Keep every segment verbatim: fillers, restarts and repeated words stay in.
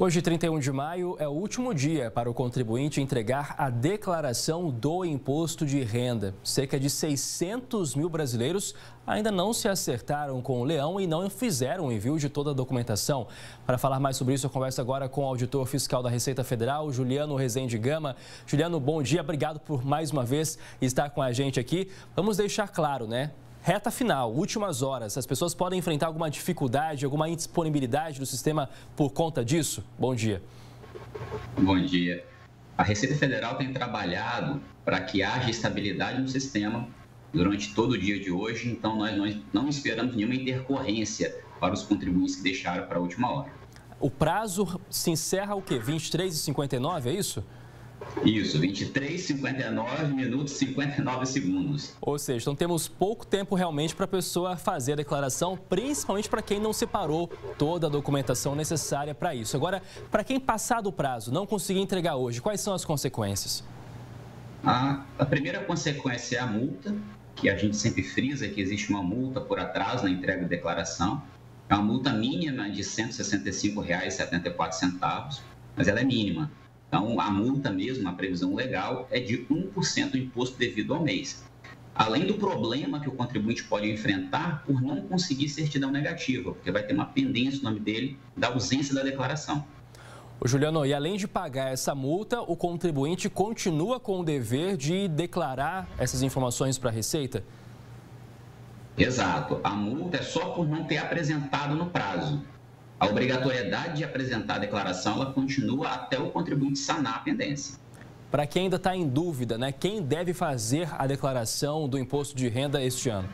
Hoje, trinta e um de maio, é o último dia para o contribuinte entregar a declaração do imposto de renda. Cerca de seiscentos mil brasileiros ainda não se acertaram com o leão e não fizeram o envio de toda a documentação. Para falar mais sobre isso, eu converso agora com o auditor fiscal da Receita Federal, Juliano Rezende Gama. Juliano, bom dia, obrigado por mais uma vez estar com a gente aqui. Vamos deixar claro, né? Reta final, últimas horas, as pessoas podem enfrentar alguma dificuldade, alguma indisponibilidade do sistema por conta disso? Bom dia. Bom dia. A Receita Federal tem trabalhado para que haja estabilidade no sistema durante todo o dia de hoje, então nós não, não esperamos nenhuma intercorrência para os contribuintes que deixaram para a última hora. O prazo se encerra o quê? vinte e três e cinquenta e nove, é isso? Isso, vinte e três, cinquenta e nove minutos e cinquenta e nove segundos. Ou seja, então temos pouco tempo realmente para a pessoa fazer a declaração, principalmente para quem não separou toda a documentação necessária para isso. Agora, para quem passar do prazo, não conseguir entregar hoje, quais são as consequências? A, a primeira consequência é a multa, que a gente sempre frisa que existe uma multa por atraso na entrega de declaração. É uma multa mínima de cento e sessenta e cinco reais e setenta e quatro centavos, mas ela é mínima. Então, a multa mesmo, a previsão legal, é de um por cento do imposto devido ao mês. Além do problema que o contribuinte pode enfrentar por não conseguir certidão negativa, porque vai ter uma pendência no nome dele da ausência da declaração. Ô Juliano, e além de pagar essa multa, o contribuinte continua com o dever de declarar essas informações para a Receita? Exato. A multa é só por não ter apresentado no prazo. A obrigatoriedade de apresentar a declaração, ela continua até o contribuinte sanar a pendência. Para quem ainda está em dúvida, né, quem deve fazer a declaração do imposto de renda este ano?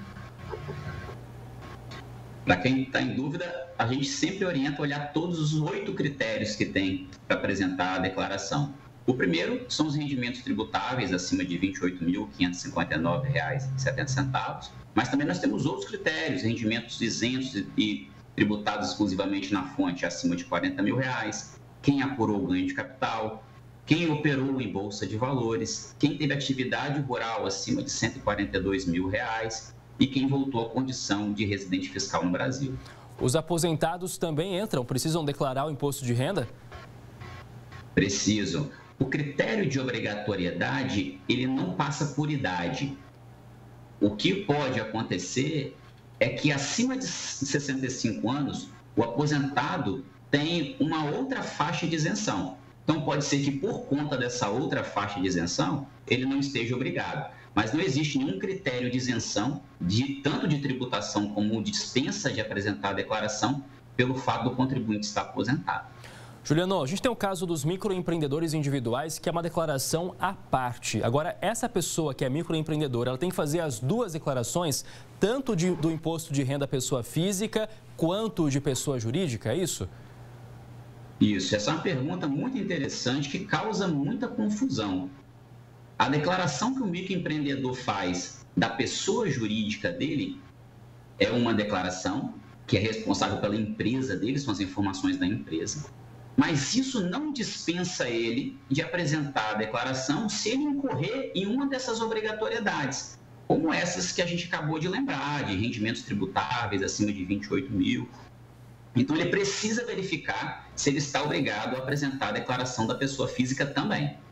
Para quem está em dúvida, a gente sempre orienta a olhar todos os oito critérios que tem para apresentar a declaração. O primeiro são os rendimentos tributáveis acima de vinte e oito mil quinhentos e cinquenta e nove reais e setenta centavos, mas também nós temos outros critérios, rendimentos isentos e tributados exclusivamente na fonte acima de quarenta mil reais, quem apurou o ganho de capital, quem operou em bolsa de valores, quem teve atividade rural acima de cento e quarenta e dois mil reais e quem voltou à condição de residente fiscal no Brasil. Os aposentados também entram, precisam declarar o imposto de renda? Precisam. O critério de obrigatoriedade, ele não passa por idade. O que pode acontecer é que acima de sessenta e cinco anos, o aposentado tem uma outra faixa de isenção. Então, pode ser que por conta dessa outra faixa de isenção, ele não esteja obrigado. Mas não existe nenhum critério de isenção, de, tanto de tributação como de dispensa de apresentar a declaração, pelo fato do contribuinte estar aposentado. Juliano, a gente tem o caso dos microempreendedores individuais, que é uma declaração à parte. Agora, essa pessoa que é microempreendedora, ela tem que fazer as duas declarações, tanto de, do imposto de renda pessoa física, quanto de pessoa jurídica, é isso? Isso, essa é uma pergunta muito interessante que causa muita confusão. A declaração que o microempreendedor faz da pessoa jurídica dele é uma declaração que é responsável pela empresa dele, são as informações da empresa. Mas isso não dispensa ele de apresentar a declaração se ele incorrer em uma dessas obrigatoriedades, como essas que a gente acabou de lembrar, de rendimentos tributáveis acima de vinte e oito mil. Então, ele precisa verificar se ele está obrigado a apresentar a declaração da pessoa física também.